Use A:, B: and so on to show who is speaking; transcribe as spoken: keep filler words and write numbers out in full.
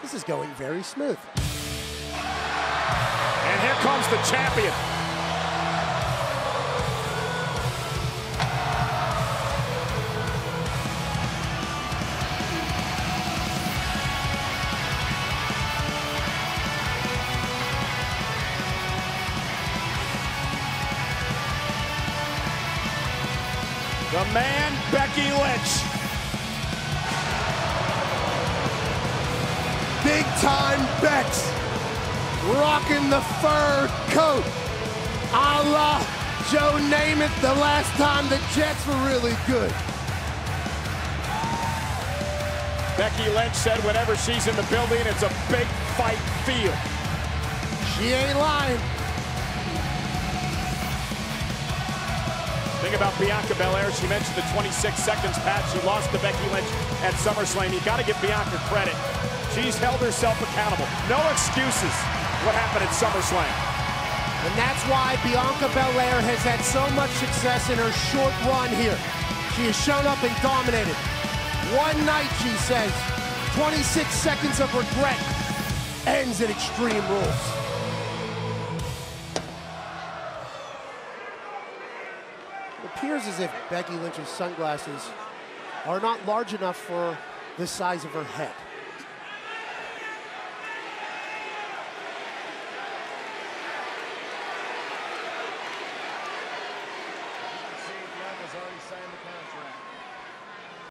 A: This is going very smooth.
B: And here comes the champion. The man, Becky Lynch.
A: Big time Bex, rocking the fur coat, a la Joe Namath the last time the Jets were really good.
B: Becky Lynch said whenever she's in the building, it's a big fight feel.
A: She ain't lying.
B: Think about Bianca Belair. She mentioned the twenty-six seconds patch. She lost to Becky Lynch at SummerSlam. You got to give Bianca credit. She's held herself accountable. No excuses what happened at SummerSlam.
A: And that's why Bianca Belair has had so much success in her short run here. She has shown up and dominated. One night, she says, twenty-six seconds of regret ends at Extreme Rules. It appears as if Becky Lynch's sunglasses are not large enough for the size of her head.